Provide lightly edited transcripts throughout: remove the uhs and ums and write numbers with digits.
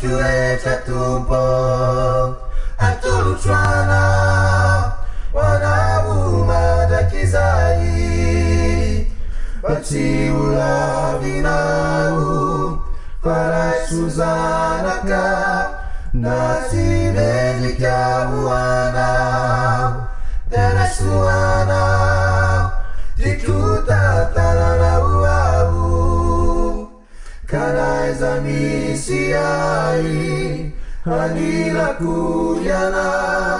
kuleta tumpo atulutwana wanauma dakizai batiula vinau para suzanaka nasi medika wana terasuana dikuta talana uau kana izamisi ai hanila kuyana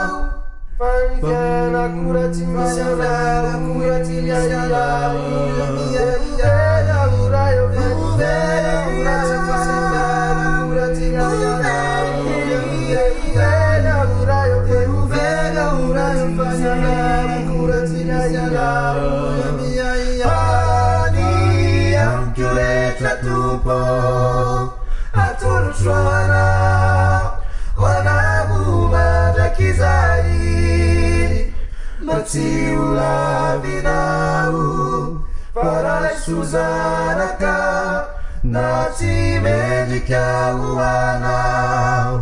Fana kurati masala kurati masala ya urayo kurati masala kurati masala ya urayo kurati masala kurati masala ani amkuleta tupo atulutwana wanabuma dakizai Matiula vinau para suzanaka nati medika uanau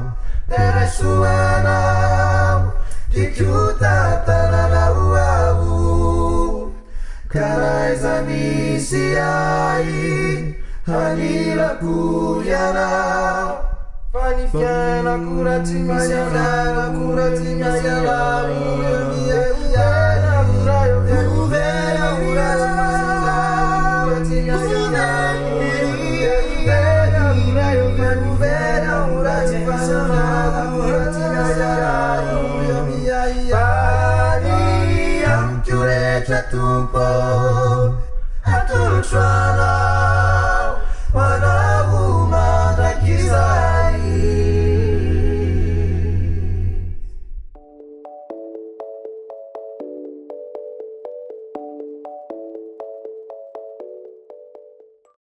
terasuanau dikuta tanana uau kana izamisi ai hanila kuyana Fani fiana kurati masala kurati masala ya urayo kuruvera kurati masala kurati masala ya urayo kuruvera kurati masala kurati masala Fani amkuleta tumpo